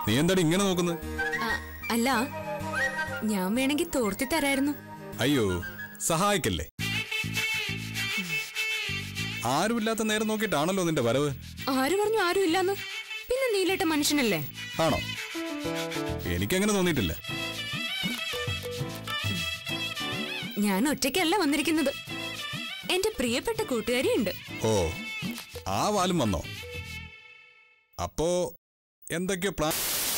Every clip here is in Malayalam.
നീ എന്താടി ഇങ്ങനെ നോക്കുന്നത്? അല്ല, ഞാൻ വേണമെങ്കിൽ തോർത്തി തരായിരുന്നു. അയ്യോ, സഹായിക്കല്ലേ. ആരുമില്ലാത്ത നേരം നോക്കിയിട്ടാണല്ലോ നിന്റെ വരവ്. ആര് പറഞ്ഞു ആരും ഇല്ലാന്ന്? പിന്നെ നീലേട്ട മനുഷ്യനല്ലേ? ആണോ? എനിക്കങ്ങനെ തോന്നിയിട്ടില്ല. ഞാൻ ഒറ്റയ്ക്കല്ല വന്നിരിക്കുന്നത്, എന്റെ പ്രിയപ്പെട്ട കൂട്ടുകാരിയുണ്ട്. ഓ, ആ വാലും വന്നോ? അപ്പോ എന്തൊക്കെയോ പ്ലാൻ?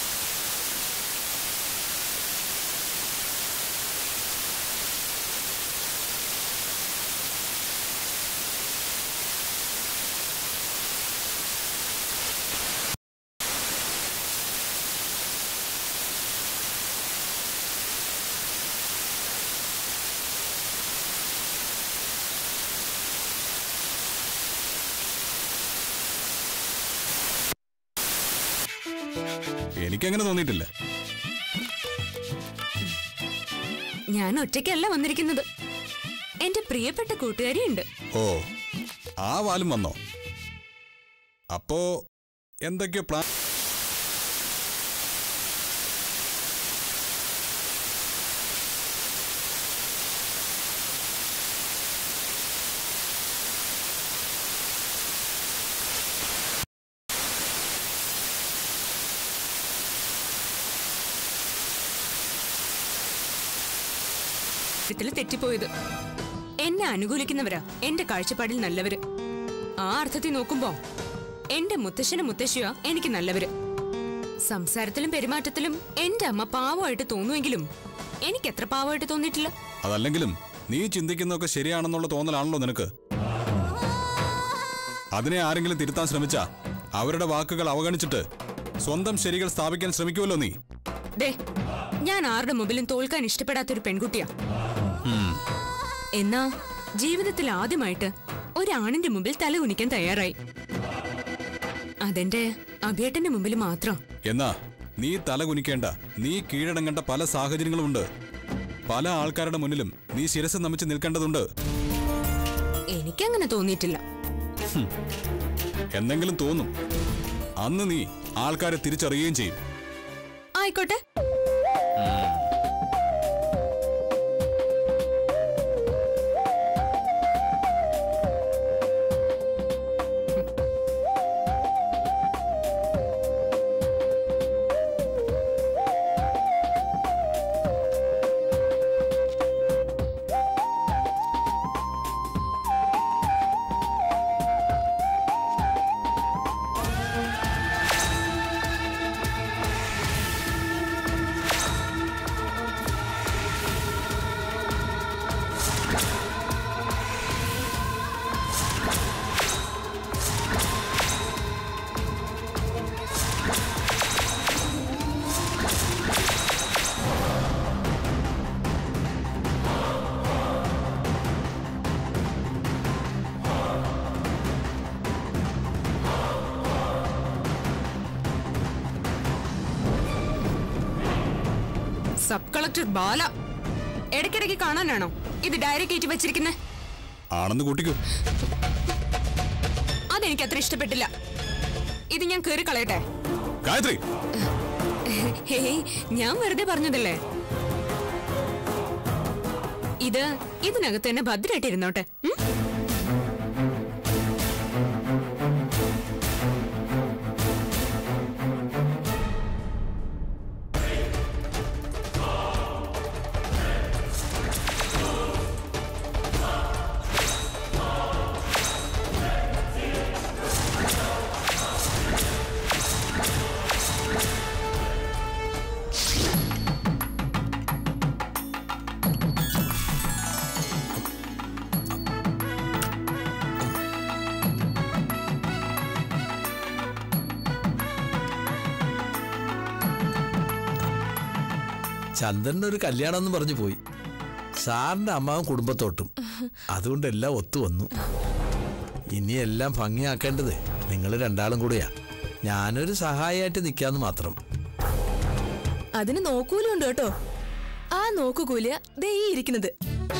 എനിക്കങ്ങനെ തോന്നിയിട്ടില്ല. ഞാൻ ഒറ്റയ്ക്കല്ല വന്നിരിക്കുന്നത്, എന്റെ പ്രിയപ്പെട്ട കൂട്ടുകാരിയുണ്ട്. ഓ, ആ വാലും വന്നോ? അപ്പോ എന്തൊക്കെയോ പ്ലാൻ? തെറ്റിപ്പോയത്. എന്നെ അനുകൂലിക്കുന്നവരാ എന്റെ കാഴ്ചപ്പാടിൽ നല്ലവര്. ആ അർത്ഥത്തിൽ നോക്കുമ്പോ എന്റെ മുത്തശ്ശനും മുത്തശ്ശിയാ എനിക്ക് നല്ലവര്. സംസാരത്തിലും പെരുമാറ്റത്തിലും എന്റെ അമ്മ പാവമായിട്ട് തോന്നുമെങ്കിലും എനിക്ക് എത്ര പാവമായിട്ട് തോന്നിയിട്ടില്ല. അതല്ലെങ്കിലും നീ ചിന്തിക്കുന്നതൊക്കെ ശരിയാണെന്നുള്ള തോന്നലാണല്ലോ നിനക്ക്. അതിനെ ആരെങ്കിലും തിരുത്താൻ ശ്രമിച്ചാ അവരുടെ വാക്കുകൾ അവഗണിച്ചിട്ട് സ്വന്തം ശരികൾ സ്ഥാപിക്കാൻ ശ്രമിക്കുമല്ലോ നീ. ഞാൻ ആരുടെ മുമ്പിലും തോൽക്കാൻ ഇഷ്ടപ്പെടാത്തൊരു പെൺകുട്ടിയാ. എന്നാ ജീവിതത്തിൽ ആദ്യമായിട്ട് ഒരാണിന്റെ മുമ്പിൽ തല കുനിക്കാൻ തയ്യാറായി. അതെന്റെ അഭിയേട്ടന്റെ മുമ്പിൽ മാത്രം. എന്നാ നീ തല കുനിക്കേണ്ട, നീ കീഴടങ്ങേണ്ട പല സാഹചര്യങ്ങളുമുണ്ട്. പല ആൾക്കാരുടെ മുന്നിലും നീ ശിരസ് നമിച്ച് നിൽക്കേണ്ടതുണ്ട്. എനിക്കങ്ങനെ തോന്നിയിട്ടില്ല. എന്തെങ്കിലും തോന്നും, അന്ന് നീ ആൾക്കാരെ തിരിച്ചറിയുകയും ചെയ്യും. ആയിക്കോട്ടെ. സബ് കളക്ടർ ബാല ഇടയ്ക്കിടയ്ക്ക് കാണാനാണോ ഇത് ഡയറി കയറ്റി വെച്ചിരിക്കുന്നത്? ആണെന്ന് കൂട്ടിക്കോ. അതെനിക്ക് അത്ര ഇഷ്ടപ്പെട്ടില്ല. ഇത് ഞാൻ കേറി കളയട്ടെ? ഗായത്രി, ഞാൻ വെറുതെ പറഞ്ഞതല്ലേ. ഇതിനകത്ത് തന്നെ ഭദ്രമായിട്ടിരുന്നോട്ടെ. ചന്ദ്രൻ ഒരു കല്യാണം എന്ന് പറഞ്ഞു പോയി. സാറിന്റെ അമ്മാവും കുടുംബത്തോട്ടും. അതുകൊണ്ട് എല്ലാം ഒത്തു വന്നു. ഇനി എല്ലാം ഭംഗിയാക്കേണ്ടത് നിങ്ങൾ രണ്ടാളും കൂടെയാ. ഞാനൊരു സഹായമായിട്ട് നിൽക്കാന്ന് മാത്രം. അതിന് നോക്കൂലുണ്ട് കേട്ടോ. ആ നോക്കുകൂലിയ ദേ ഈ ഇരിക്കുന്നത്.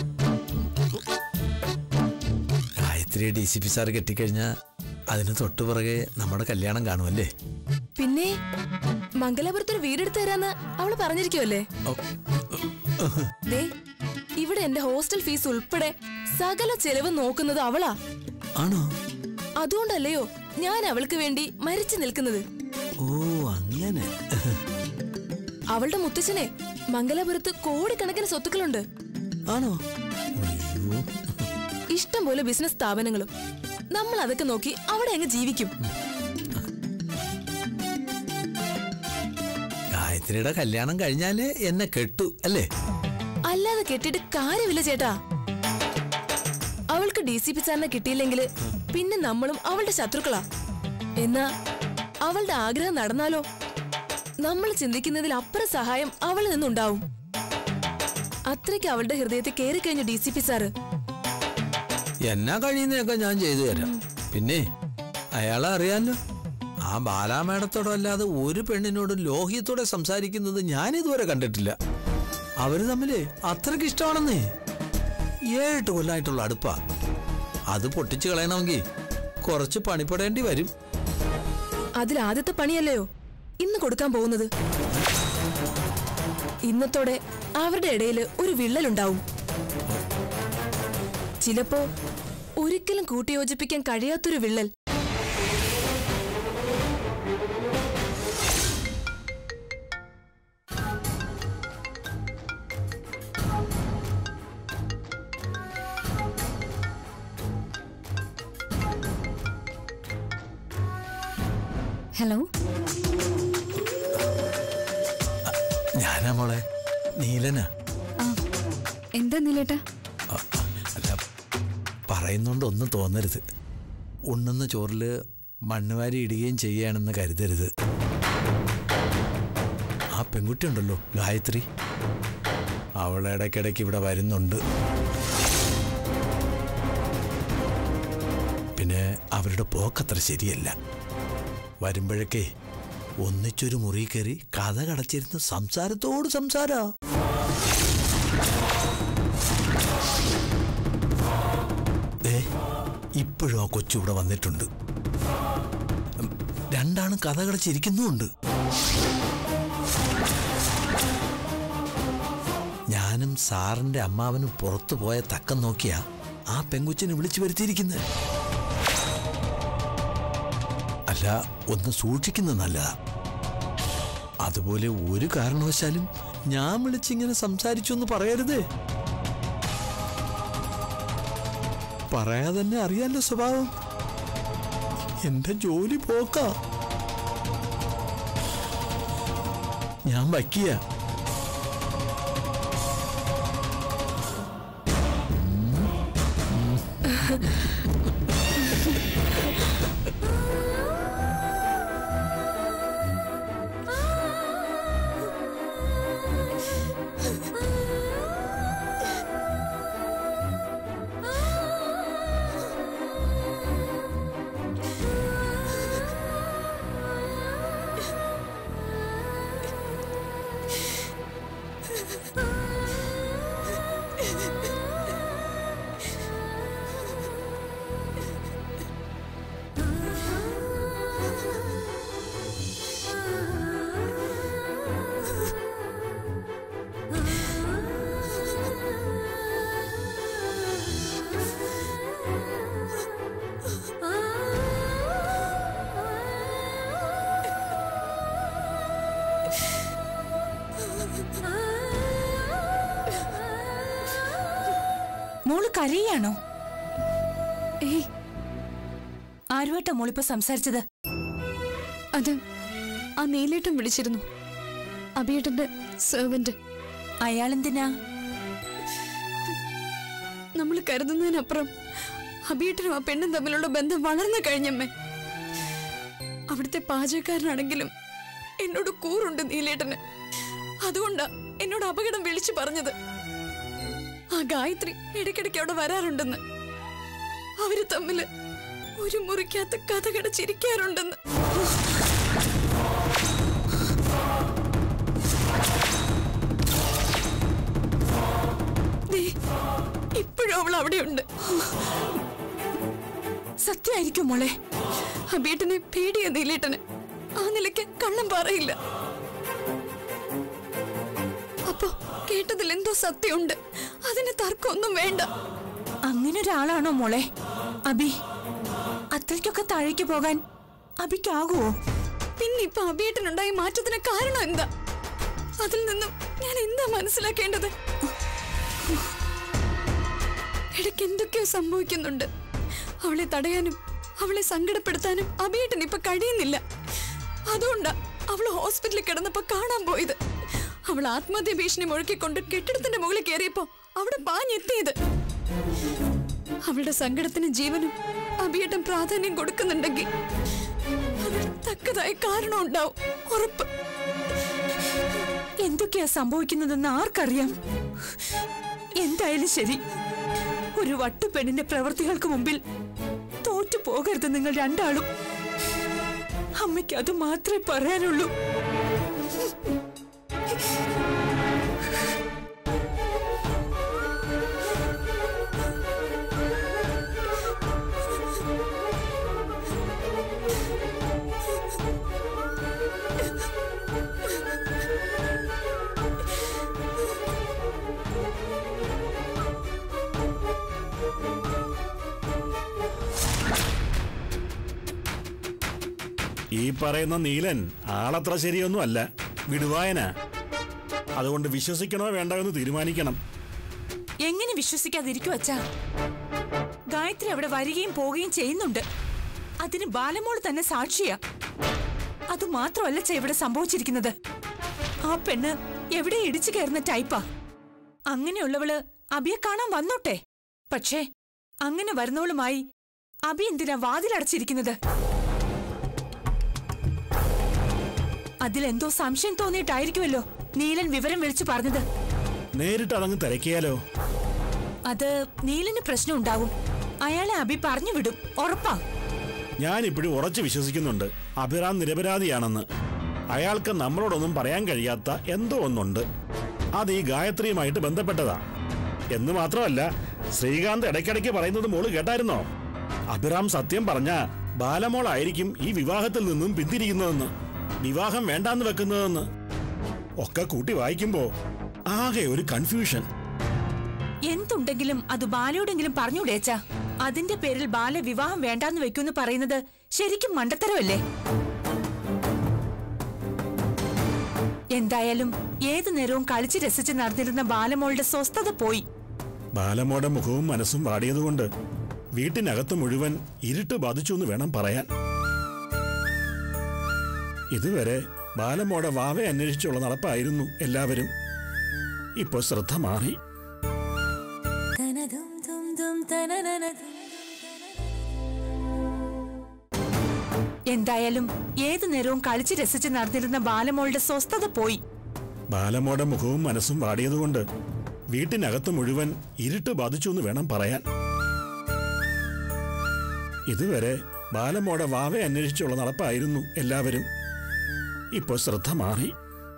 ഗായത്രിയെ DCP സാർ കെട്ടിക്കഴിഞ്ഞാ അതിന് തൊട്ടുപുറകെ നമ്മുടെ കല്യാണം കാണുമല്ലേ? പിന്നെ മംഗലാപുരത്തൊരു വീടെടുത്ത് തരാന്ന് അവള് പറഞ്ഞിരിക്കുവല്ലേ? ദേ, ഇവിടെ എന്റെ ഹോസ്റ്റൽ ഫീസ് ഉൾപ്പെടെ സകല ചെലവ് നോക്കുന്നത് അവളാ. ആണോ? അതുകൊണ്ടല്ലയോ ഞാൻ അവൾക്ക് വേണ്ടി മരിച്ചു നിൽക്കുന്നത്. ഓ അങ്ങനെ. അവളുടെ മുത്തച്ഛനെ മംഗലാപുരത്ത് കോടിക്കണക്കിന് സ്വത്തുക്കളുണ്ട്. ആണോ? ഇഷ്ടം പോലെ ബിസിനസ് സ്ഥാപനങ്ങളും. നമ്മൾ അതൊക്കെ നോക്കി അവിടെ അങ്ങ് ജീവിക്കും. ഗായത്രിയുടെ കല്യാണം കഴിഞ്ഞാല് എന്നെ കെട്ടു അല്ലേ? അല്ലാതെ കെട്ടിട്ട് കാര്യമില്ല ചേട്ടാ. അവൾക്ക് DCP സാറിനെ കിട്ടിയില്ലെങ്കിൽ പിന്നെ നമ്മളും അവളുടെ ശത്രുക്കളാ. എന്നാ അവളുടെ ആഗ്രഹം നടന്നാലോ? നമ്മൾ ചിന്തിക്കുന്നതിൽ അപ്പുറം സഹായം അവളിൽ നിന്നുണ്ടാവും. അത്രയ്ക്ക് അവളുടെ ഹൃദയത്തിൽ കയറി കഴിഞ്ഞു DCP സാറ്. എന്നാ കഴിയുന്നതൊക്കെ ഞാൻ ചെയ്തു തരാം. പിന്നെ അയാളെ അറിയാലോ, ആ ബാലാമേടത്തോടെ അല്ലാതെ ഒരു പെണ്ണിനോട് ലോഹ്യത്തോടെ സംസാരിക്കുന്നത് ഞാൻ ഇതുവരെ കണ്ടിട്ടില്ല. അവര് തമ്മില് അത്രയ്ക്ക് ഇഷ്ടമാണെന്നേ. 7 കൊല്ലമായിട്ടുള്ള അടുപ്പാ. അത് പൊട്ടിച്ചു കളയണമെങ്കിൽ കുറച്ച് പണിപ്പെടേണ്ടി വരും. അതിൽ ആദ്യത്തെ പണിയല്ലയോ ഇന്ന് കൊടുക്കാൻ പോകുന്നത്. ഇന്നത്തോടെ അവരുടെ ഇടയിൽ ഒരു വിള്ളലുണ്ടാവും. ചിലപ്പോ ഒരിക്കലും കൂട്ടിയോജിപ്പിക്കാൻ കഴിയാത്തൊരു വിള്ളൽ. ഹലോ, ഞാനാ മോളെ, നീലനാ. എന്താ നീലേട്ടാ? അല്ല, പറയുന്നോണ്ട് ഒന്നും തോന്നരുത്. ഉണ്ണുന്ന ചോറില് മണ്ണുവാരി ഇടുകയും ചെയ്യുകയാണെന്ന് കരുതരുത്. ആ പെൺകുട്ടി ഉണ്ടല്ലോ ഗായത്രി, അവൾ ഇടയ്ക്കിടയ്ക്ക് ഇവിടെ വരുന്നുണ്ട്. പിന്നെ അവരുടെ പോക്കത്ര ശരിയല്ല. വരുമ്പോഴൊക്കെ ഒന്നിച്ചൊരു മുറി കയറി കഥ കടച്ചിരുന്ന് സംസാരത്തോട് സംസാരാ. ഇപ്പോഴും ആ കൊച്ചിവിടെ വന്നിട്ടുണ്ട്. രണ്ടാളും കഥ കടച്ചിരിക്കുന്നുമുണ്ട്. ഞാനും സാറിന്റെ അമ്മാവനും പുറത്തു പോയ തക്കം നോക്കിയാ ആ പെങ്കുച്ചിനെ വിളിച്ചു വരുത്തിയിരിക്കുന്നത്. അല്ല, ഒന്ന് സൂക്ഷിക്കുന്നത് നല്ലതാ. അതുപോലെ ഒരു കാരണവശാലും ഞാൻ വിളിച്ചിങ്ങനെ സംസാരിച്ചു എന്ന് പറയരുതേ. പറയാതെ തന്നെ അറിയാലോ സ്വഭാവം. എന്റെ ജോലി പോക്കാ. ഞാൻ വയ്ക്കുക. മോള് കരയാണോ? ഏയ്, ആരുമായിട്ടാ മോളിപ്പോ സംസാരിച്ചത്? അത് ആ നീലേട്ടൻ വിളിച്ചിരുന്നു, അഭിയേട്ടന്റെ സെർവന്റ്. അയാളെന്തിനാ? നമ്മൾ കരുതുന്നതിനപ്പുറം അഭിയേട്ടനും ആ പെണ്ണും തമ്മിലുള്ള ബന്ധം വളർന്നു കഴിഞ്ഞമ്മേ. അവിടുത്തെ പാചകക്കാരനാണെങ്കിലും എന്നോട് കൂറുണ്ട് നീലേട്ടന്. അതുകൊണ്ടാ എന്നോട് അപകടം വിളിച്ചു പറഞ്ഞത്. ആ ഗായത്രി ഇടയ്ക്കിടയ്ക്ക് അവിടെ വരാറുണ്ടെന്ന്, അവര് തമ്മില് ഒരു മുറിക്കകത്ത് കഥ കടച്ചിരിക്കാറുണ്ടെന്ന്. ഇപ്പോഴും അവൾ അവിടെയുണ്ട്. സത്യമായിരിക്കും മോളെ? അബീട്ടനെ പേടിയ നീലേട്ടന് ആ നിലയ്ക്ക് കള്ളം പറയില്ല. കേട്ടതിൽ എന്തോ സത്യമുണ്ട്. അതിന് തർക്കമൊന്നും വേണ്ട. അങ്ങനെ ഒരാളാണോ മോളെ അബി? അത്രയ്ക്കൊക്കെ താഴേക്ക് പോകാൻ അബിക്കാകുമോ? പിന്നെ ഇപ്പൊ അഭിയേട്ടനുണ്ടായ മാറ്റത്തിന് കാരണം എന്താ? അതിൽ നിന്നും ഞാൻ എന്താ മനസ്സിലാക്കേണ്ടത്? ഇടയ്ക്ക് എന്തൊക്കെയോ സംഭവിക്കുന്നുണ്ട്. അവളെ തടയാനും അവളെ സങ്കടപ്പെടുത്താനും അഭിയേട്ടൻ ഇപ്പൊ കഴിയുന്നില്ല. അതുകൊണ്ടാ അവള് ഹോസ്പിറ്റലിൽ കിടന്നപ്പോ കാണാൻ പോയത്. അവൾ ആത്മഹത്യ ഭീഷണി മുഴക്കിക്കൊണ്ട് കെട്ടിടത്തിന്റെ മുകളിൽ കയറിയപ്പോ അവിടെ പാഞ്ഞെത്തിയത്. അവളുടെ സങ്കടത്തിന് ജീവനും അഭിയേട്ടൻ പ്രാധാന്യം കൊടുക്കുന്നുണ്ടെങ്കിൽ അതിൽ തക്കതായ കാരണം ഉണ്ടാവും, ഉറപ്പ്. എന്തൊക്കെയാ സംഭവിക്കുന്നതെന്ന് ആർക്കറിയാം? എന്തായാലും ശരി, ഒരു വട്ടുപെണ്ണിന്റെ പ്രവൃത്തികൾക്ക് മുമ്പിൽ തോറ്റു പോകരുത് നിങ്ങൾ രണ്ടാളും. അമ്മയ്ക്ക് അത് മാത്രമേ പറയാനുള്ളൂ. ഈ പറയുന്ന നീലൻ ആളത്ര ശരിയൊന്നും അല്ല, വിടുവായന. അതുകൊണ്ട് വിശ്വസിക്കണോ വേണ്ടോ എന്ന് തീരുമാനിക്കണം. എങ്ങനെ വിശ്വസിക്കാതിരിക്കും അച്ഛാ? ഗായത്രി അവിടെ വരികയും പോവുകയും ചെയ്യുന്നുണ്ട്. അതിന് ബാലമോൾ തന്നെ സാക്ഷിയാ. അതുമാത്രമല്ല ഇവിടെ സംഭവിച്ചിരിക്കുന്നത്. ആ പെണ്ണ് എവിടെ ഇടിച്ചു കയറുന്ന ടൈപ്പാ. അങ്ങനെയുള്ളവള് അബിയെ കാണാൻ വന്നോട്ടെ. പക്ഷേ അങ്ങനെ വരുന്നവളുമായി അബി എന്തിനാ വാതിലടച്ചിരിക്കുന്നത്? അതിലെന്തോ സംശയം തോന്നിയിട്ടായിരിക്കുമല്ലോ നീലൻ വിവരം വിളിച്ചു പറഞ്ഞത്. നേരിട്ട് അതങ്ങ് തിരക്കിയാലോ? അത് നീലന് പ്രശ്നം ഉണ്ടാവും. അയാളെ അബി പറഞ്ഞു വിടും, ഉറപ്പാ. ഞാനിപ്പോഴും ഉറച്ചു വിശ്വസിക്കുന്നുണ്ട് അഭിറാം നിരപരാധിയാണെന്ന്. അയാൾക്ക് നമ്മളോടൊന്നും പറയാൻ കഴിയാത്ത എന്തോ ഒന്നുണ്ട്. അത് ഈ ഗായത്രിയുമായിട്ട് ബന്ധപ്പെട്ടതാ. എന്ന് മാത്രമല്ല, ശ്രീകാന്ത് ഇടയ്ക്കിടയ്ക്ക് പറയുന്നത് മോള് കേട്ടായിരുന്നോ? അഭിറാം സത്യം പറഞ്ഞ ബാലമോളായിരിക്കും ഈ വിവാഹത്തിൽ നിന്നും പിന്തിരിക്കുന്നതെന്ന്, വിവാഹം വേണ്ടാന്ന് വെക്കുന്നതെന്ന്. ഒക്കെ കൂട്ടി വായിക്കുമ്പോ ആകെ ഒരു കൺഫ്യൂഷൻ. എന്തുണ്ടെങ്കിലും അത് ബാലയോടെങ്കിലും പറഞ്ഞുടേച്ചാ. അതിന്റെ പേരിൽ ബാല വിവാഹം വേണ്ടാന്ന് വെക്കൂന്ന് പറയുന്നത് ശരിക്കും മണ്ടത്തരമല്ലേ? എന്തായാലും ഏതു നേരവും കളിച്ച് രസിച്ച് നടന്നിരുന്ന ബാലമോളുടെ സ്വസ്ഥത പോയി. ബാലമോടെ മുഖവും മനസ്സും വാടിയതുകൊണ്ട് വീട്ടിനകത്ത് മുഴുവൻ ഇരുട്ട് ബാധിച്ചു എന്ന് വേണം പറയാൻ. ഇതുവരെ ബാലമോടെ വാവെ അന്വേഷിച്ചുള്ള നടപ്പായിരുന്നു എല്ലാവരും. ഇപ്പൊ ശ്രദ്ധ മാറി. എന്തായാലും ഏതു നേരവും കളിച്ച് രസിച്ച് നടന്നിരുന്ന ബാലമോളുടെ സ്വസ്ഥത പോയി. ബാലമോടെ മുഖവും മനസ്സും വാടിയതുകൊണ്ട് വീട്ടിനകത്ത് മുഴുവൻ ഇരുട്ട് ബാധിച്ചു എന്ന് വേണം പറയാൻ. ഇതുവരെ ബാലമോടെ വാവെ അന്വേഷിച്ചുള്ള നടപ്പായിരുന്നു എല്ലാവരും. ഇപ്പൊ ശ്രദ്ധ മാറി.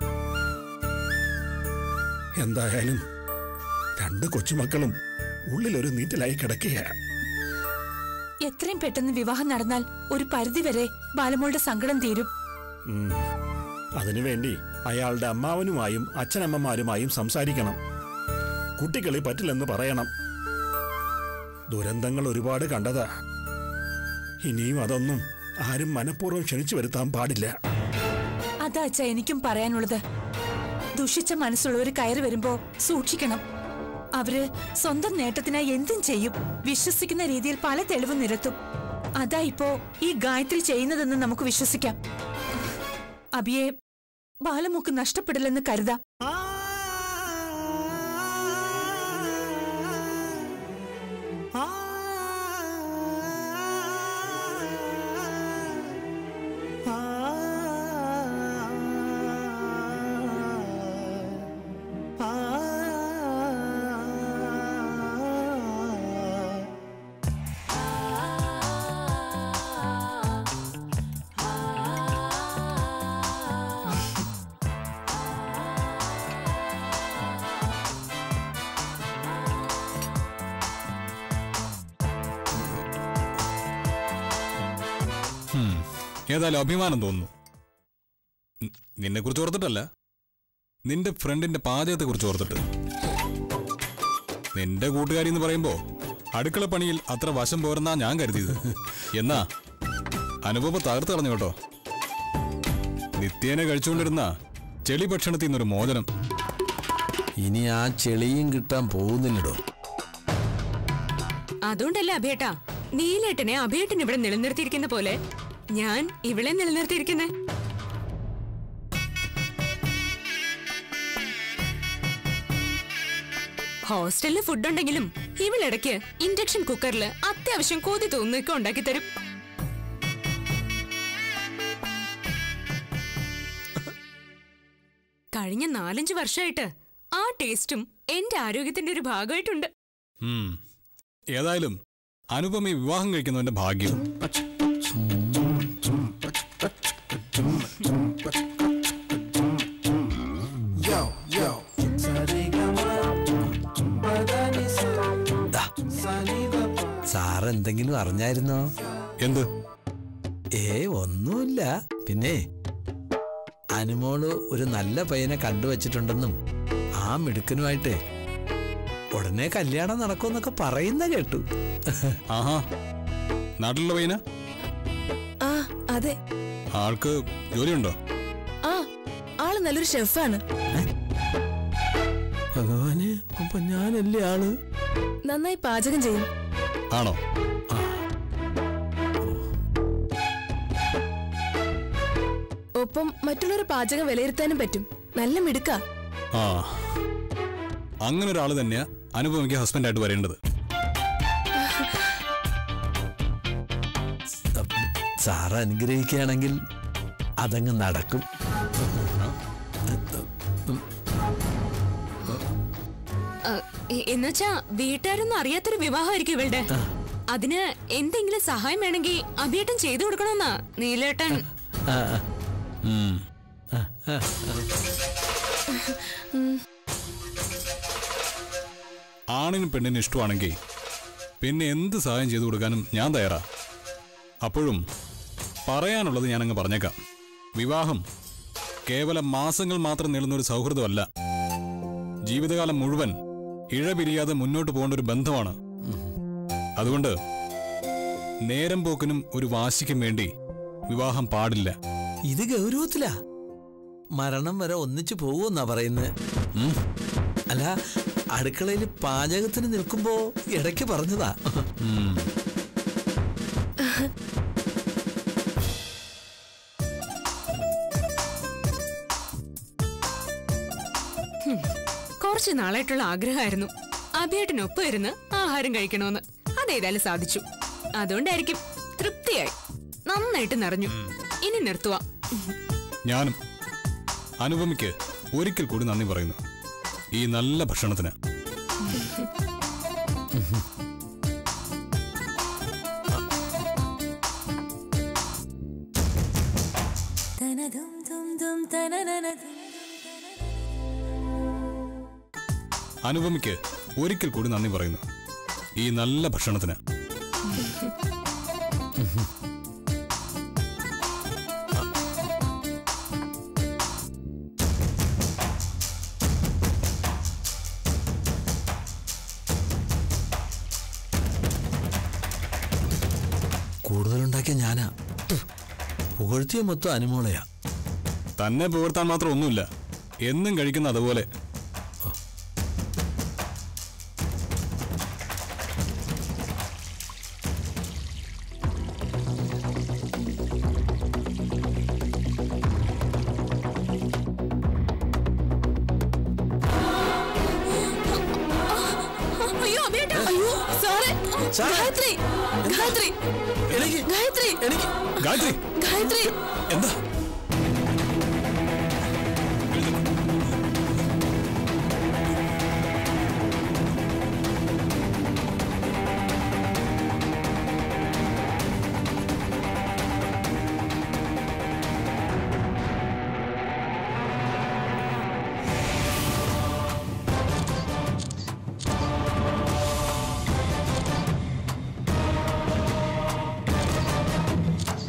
എന്തായാലും രണ്ട് കൊച്ചുമക്കളും ഉള്ളിലൊരു നീറ്റലായി കിടക്കുകയാണ്. എത്രയും പെട്ടെന്ന് വിവാഹം നടന്നാൽ ഒരു പരിധിവരെ ബാലമോളുടെ സങ്കടം തീരും. അതിനുവേണ്ടി അയാളുടെ അമ്മാവനുമായും അച്ഛനമ്മമാരുമായും സംസാരിക്കണം. കുട്ടികളെ പറ്റില്ലെന്ന് പറയണം. ദുരന്തങ്ങൾ ഒരുപാട് കണ്ടതാ. ഇനിയും അതൊന്നും ആരും മനഃപൂർവ്വം ക്ഷണിച്ചു വരുത്താൻ പാടില്ല. അതാ അച്ഛാ എനിക്കും പറയാനുള്ളത്. ദുഷിച്ച മനസ്സുള്ളവർ കയറി വരുമ്പോ സൂക്ഷിക്കണം. അവര് സ്വന്തം നേട്ടത്തിനായി എന്തും ചെയ്യും. വിശ്വസിക്കുന്ന രീതിയിൽ പല തെളിവും നിരത്തും. അതാ ഇപ്പോ ഈ ഗായത്രി ചെയ്യുന്നതെന്ന് നമുക്ക് വിശ്വസിക്കാം. അബിയെ ബാലമോക്ക് നഷ്ടപ്പെടില്ലെന്ന് കരുതാം. ഏതായാലും അഭിമാനം തോന്നുന്നു. നിന്നെ കുറിച്ച് ഓർത്തിട്ടല്ല, നിന്റെ ഫ്രണ്ടിന്റെ പാചകത്തെ കുറിച്ച് ഓർത്തിട്ട്. നിന്റെ കൂട്ടുകാരി എന്ന് പറയുമ്പോ അടുക്കള പണിയിൽ അത്ര വശം പോരെന്നാ ഞാൻ കരുതിയത്. എന്നാ അനുഭവം തകർത്ത് കളഞ്ഞു കേട്ടോ. നിത്യേനെ കഴിച്ചുകൊണ്ടിരുന്ന ചെളി ഭക്ഷണത്തിൽ നിന്നൊരു മോചനം. ഇനി ആ ചെളിയും കിട്ടാൻ പോകുന്നില്ലടോ. അതുകൊണ്ടല്ല അഭേട്ടാ നീലേട്ടനെ അഭേട്ടൻ ഇവിടെ നിലനിർത്തിയിരിക്കുന്ന പോലെ ഞാൻ ഇവിടെ നിലനിർത്തിയിരിക്കുന്നേ. ഹോസ്റ്റലിൽ ഫുഡ് ഉണ്ടെങ്കിലും ഇവളിടയ്ക്ക് ഇൻഡക്ഷൻ കുക്കറിൽ അത്യാവശ്യം കൊതി തോന്നുന്നൊക്കെ ഉണ്ടാക്കി തരും. കഴിഞ്ഞ 4-5 വർഷമായിട്ട് ആ ടേസ്റ്റും എന്റെ ആരോഗ്യത്തിന്റെ ഒരു ഭാഗമായിട്ടുണ്ട്. ഏതായാലും അനുപമയെ വിവാഹം കഴിക്കുന്നവന്റെ ഭാഗ്യം. സാർ എന്തെങ്കിലും അറിഞ്ഞായിരുന്നോ? എന്ത്? ഒന്നുമില്ല. പിന്നെ അനുമോള് ഒരു നല്ല പയ്യനെ കണ്ടുവച്ചിട്ടുണ്ടെന്നും ആ മിടുക്കനുമായിട്ട് ഉടനെ കല്യാണം നടക്കുമെന്നൊക്കെ പറയുന്ന കേട്ടു. ആഹാ, നാട്ടിലുള്ള പയ്യന? ആ അതെ. ആൾക്ക് ജോലിയുണ്ടോ? ആ ആള് നല്ലൊരു ഷെഫാണ്. ഭഗവാന്, അപ്പൊ ഞാനല്ലേ ആള്? നന്നായി പാചകം ചെയ്യും. ആണോ? ഒപ്പം മറ്റുള്ളവരുടെ പാചകം വിലയിരുത്താനും പറ്റും. നല്ല മിടുക്ക. ആ, അങ്ങനെ ഒരാള് തന്നെയാ അനുപമയ്ക്ക് ഹസ്ബൻഡായിട്ട് വരേണ്ടത്. സാറ് അനുഗ്രഹിക്കുകയാണെങ്കിൽ അതങ്ങ് നടക്കും. എന്നുവെച്ചാ വീട്ടുകാരൊന്നും അറിയാത്തൊരു വിവാഹമായിരിക്കും ഇവളുടെ. അതിന് എന്തെങ്കിലും സഹായം വേണമെങ്കിൽ അഭിയേട്ടൻ ചെയ്തു കൊടുക്കണമെന്നാ നീലേട്ടൻ. ആണിനും പെണ്ണിനും ഇഷ്ടമാണെങ്കിൽ പിന്നെ എന്ത് സഹായം ചെയ്തു കൊടുക്കാനും ഞാൻ തയ്യാറാ. അപ്പോഴും പറയാനുള്ളത് ഞാനങ്ങ് പറഞ്ഞേക്കാം. വിവാഹം കേവലം മാസങ്ങൾ മാത്രം നീളുന്നൊരു സൗഹൃദമല്ല. ജീവിതകാലം മുഴുവൻ ഇഴപിരിയാതെ മുന്നോട്ട് പോകേണ്ട ഒരു ബന്ധമാണ്. അതുകൊണ്ട് നേരം പോക്കിനും ഒരു വാശിക്കും വേണ്ടി വിവാഹം പാടില്ല. ഇത് ഗൗരവത്തിലാ. മരണം വരെ ഒന്നിച്ചു പോകുമെന്നാ പറയുന്നത്. അല്ല, അടുക്കളയിൽ പാചകത്തിന് നിൽക്കുമ്പോ ഇടയ്ക്ക് പറഞ്ഞതാ. കുറച്ചു നാളായിട്ടുള്ള ആഗ്രഹമായിരുന്നു അഭിയേട്ടനൊപ്പം ഇരുന്ന് ആഹാരം കഴിക്കണമെന്ന്. അതേതായാലും സാധിച്ചു. അതുകൊണ്ടായിരിക്കും തൃപ്തിയായി, നന്നായിട്ട് നിറഞ്ഞു. ഇനി നിർത്തുക. ഞാനും അനുപമയ്ക്ക് ഒരിക്കൽ കൂടി നന്ദി പറയുന്നു ഈ നല്ല ഭക്ഷണത്തിന്. അനുപമയ്ക്ക് ഒരിക്കൽ കൂടി നന്ദി പറയുന്നു ഈ നല്ല ഭക്ഷണത്തിന്. കൂടുതലുണ്ടാക്കിയ ഞാനാ, പുകഴ്ത്തിയ മൊത്തം അനുമോളയാ. തന്നെ പുകഴ്ത്താൻ മാത്രം ഒന്നുമില്ല, എന്നും കഴിക്കുന്ന അതുപോലെ. അയ്യോ അഭിയേട്ടാ, അയ്യോ സാറേ. സാറേ. ഗായത്രി, ഗായത്രി, എനിക്ക് ഗായത്രി, എനിക്ക് ഗായത്രി, ഗായത്രി. എന്താ?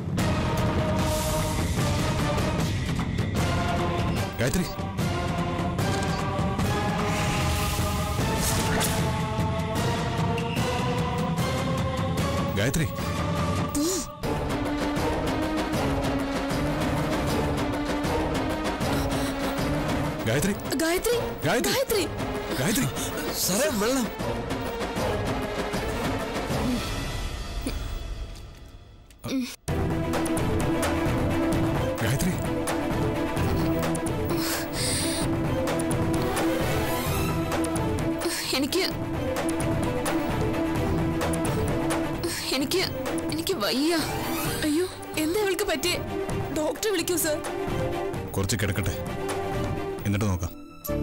ഗായത്രി, ഗായത്രി ഗായത്രി ഗായത്രി ഗായത്രി ഗായത്രി ഗായത്രി സാറേ വെള്ളം. ഗായത്രി എനിക്ക് എനിക്ക് എനിക്ക് വയ്യ. അയ്യോ എന്താ അവൾക്ക് പറ്റിയേ? ഡോക്ടറെ വിളിക്കൂ സർ. കുറച്ച് കിടക്കട്ടെ, എന്നിട്ട് നോക്കാം.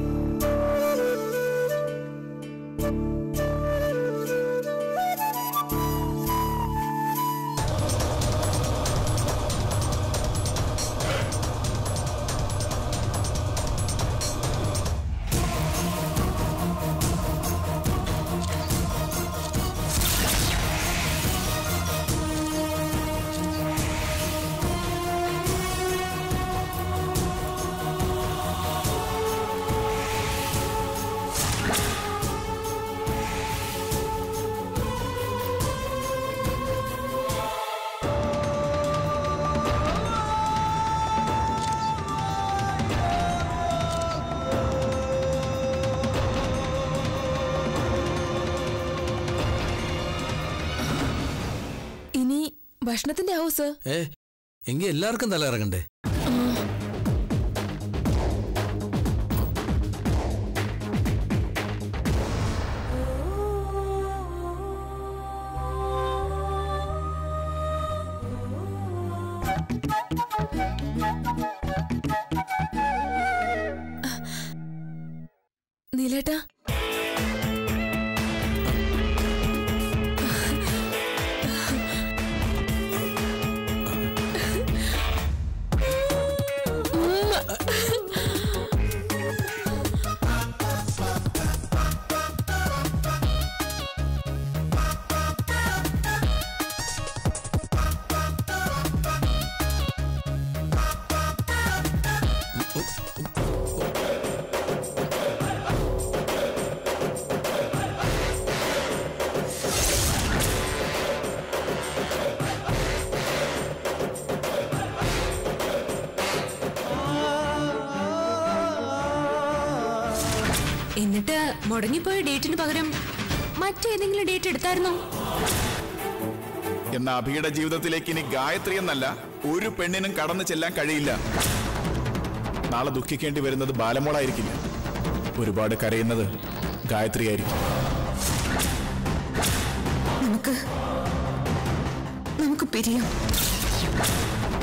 ഭക്ഷണത്തിന്റെ ആവോ സർ? എങ്കിൽ എല്ലാവർക്കും തല ഇറങ്ങണ്ടേ? നീലേട്ടാ എന്നിട്ട് മുടങ്ങിപ്പോയ ഡേറ്റിന് പകരം മറ്റേതെങ്കിലും ഡേറ്റ് എടുത്തായിരുന്നോ? എന്ന അഭിയുടെ ജീവിതത്തിലേക്ക് ഇനി ഗായത്രി എന്നല്ല ഒരു പെണ്ണിനും കടന്നു ചെല്ലാൻ കഴിയില്ല. നാളെ ദുഃഖിക്കേണ്ടി വരുന്നത് ബാലമോളായിരിക്കില്ല, ഒരുപാട് കരയുന്നത് ഗായത്രി ആയിരിക്കും. നമുക്ക് പിരിയാം.